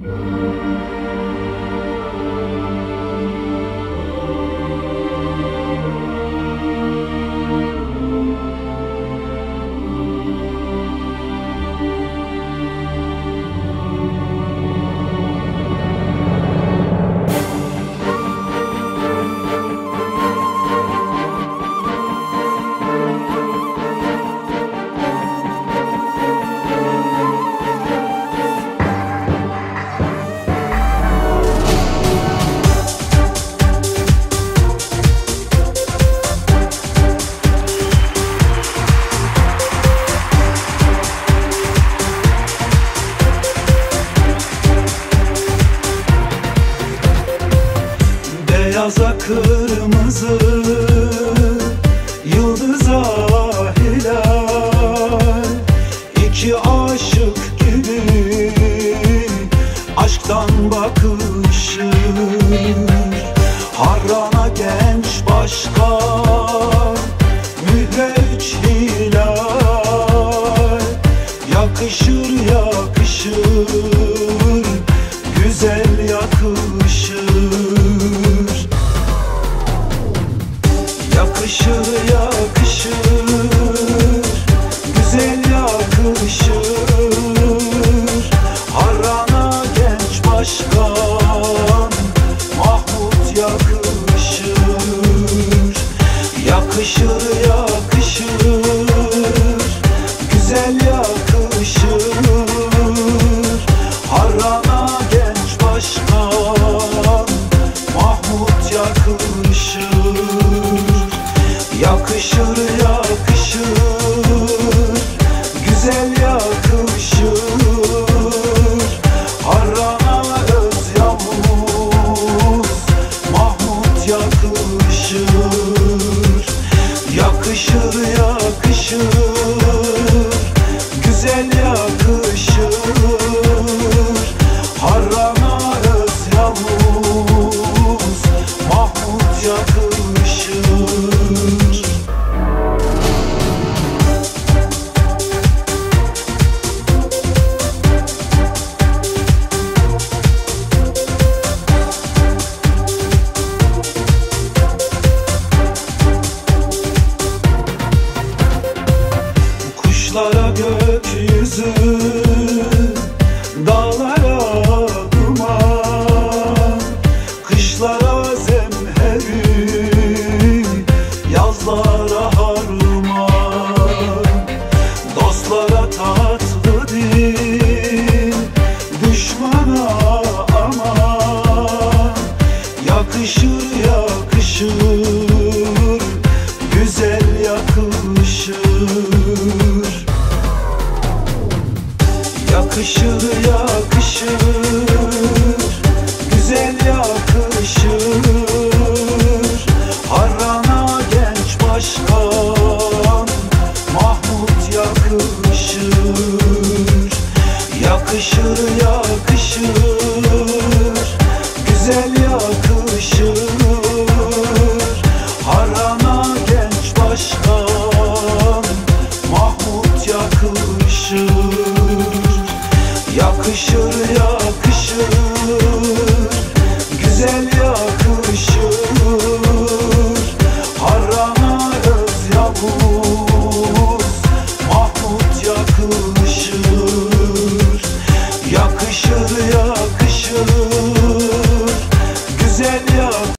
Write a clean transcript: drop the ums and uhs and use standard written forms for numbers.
Beyaza kırmızı, yıldıza hilal, iki aşık gibi aşktan bakışır. Harrana genç başka, mühre üç hilal, yakışır yakışır, güzel yakışır. Yakışır yakışır, güzel yakışır. Harrana genç başkan Mahmut yakışır. Yakışır yakışır, güzel yakışır. Harrana genç başkan Mahmut yakışır. Yakışır yakışır, güzel yakışır. Harrana öz Yavuz Mahmut yakışır. Yakışır yakışır, güzel yakışır. Harrana öz Yavuz Mahmut yakışır. Kuşlara gökyüzü, dağlara duman, kışlara zemheri, yazlara harman. Dostlara tatlı dil, düşmana aman. Yakışır yakışır, güzel yakışır. Yakışır yakışır,